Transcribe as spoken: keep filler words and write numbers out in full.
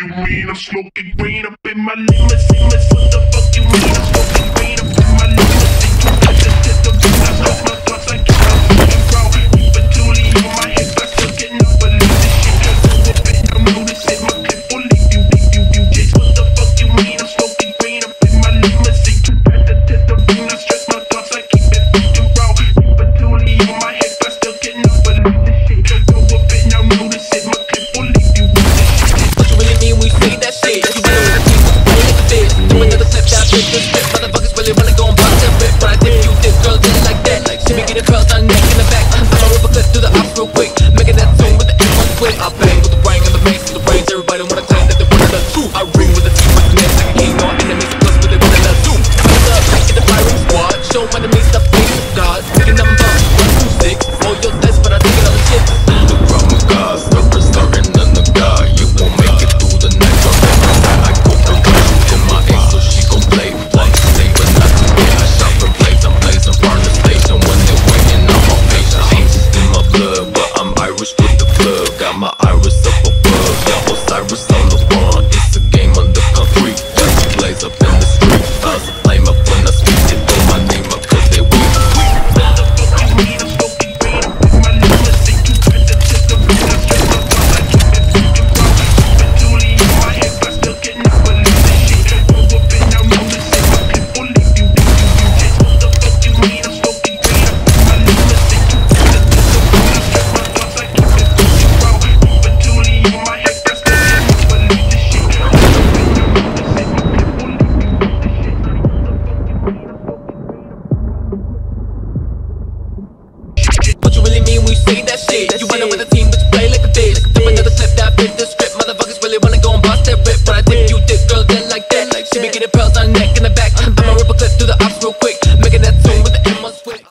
you mean? I'm smoking green up in my limousine. What the fuck you mean? I'm smoking green up in my limousine. I just hit the beat, I smoke my thoughts, I keep on fucking proud. Keep a toolie on my hip, I still cannot believe this shit. Just go whip it, now notice it, my clip will leave you, leave you, you just. What the fuck you mean? I'm smoking green up in my limousine. I just hit the beat, I stress my thoughts, I keep it fucking proud. Keep a toolie on my hip, I still cannot believe this shit. Just go whip it, now notice it, my clip will leave you with this shit. What you really mean when you say that shit? You really wanna keep it, play like a bitch. Do another flip, that bitch, this flip. Motherfuckers really wanna go and bust that rip. But I dip you this, girl, did it like that. See me get it curls on neck in the back. I'ma rip a clip through the ops real quick. Making that tune with the M one twist. I bang with the brain and the bass with the brains. Everybody wanna tell